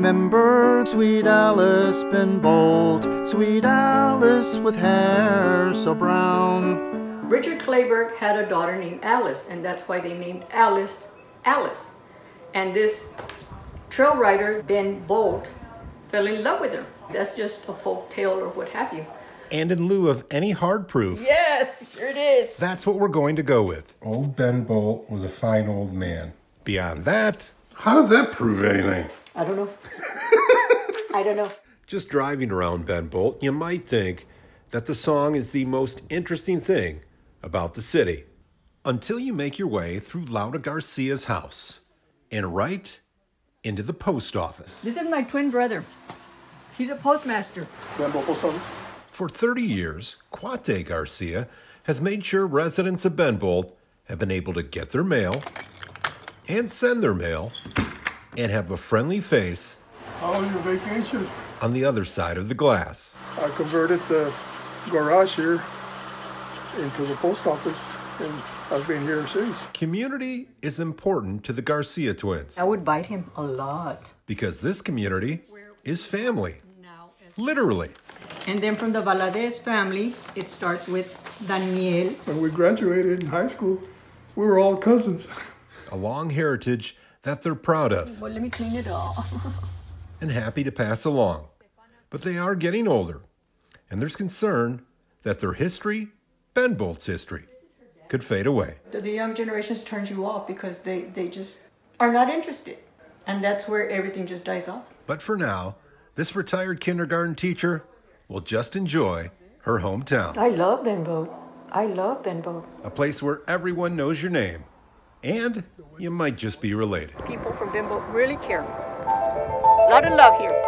remember sweet Alice Ben Bolt, sweet Alice with hair so brown. Richard Clayburgh had a daughter named Alice, and that's why they named Alice Alice. And this trail rider, Ben Bolt, fell in love with her. That's just a folk tale or what have you. And in lieu of any hard proof, yes, here it is. That's what we're going to go with. Old Ben Bolt was a fine old man. Beyond that, how does that prove anything? I don't know. I don't know. Just driving around Ben Bolt, you might think that the song is the most interesting thing about the city. Until you make your way through Laura Garcia's house and right into the post office. This is my twin brother. He's a postmaster. For 30 years, Cuate Garcia has made sure residents of Ben Bolt have been able to get their mail and send their mail and have a friendly face. How was your vacation? On the other side of the glass. I converted the garage here into the post office, and I've been here since. Community is important to the Garcia twins. I would bite him a lot. Because this community is family. Literally. And then from the Valadez family, it starts with Daniel. When we graduated in high school, we were all cousins. A long heritage that they're proud of. Well, let me clean it off. And happy to pass along. But they are getting older. And there's concern that their history, Ben Bolt's history, could fade away. The young generations turns you off because they just are not interested. And that's where everything just dies off. But for now, this retired kindergarten teacher will just enjoy her hometown. I love Ben Bolt. I love Ben Bolt. A place where everyone knows your name. And you might just be related. People from Ben Bolt really care. A lot of love here.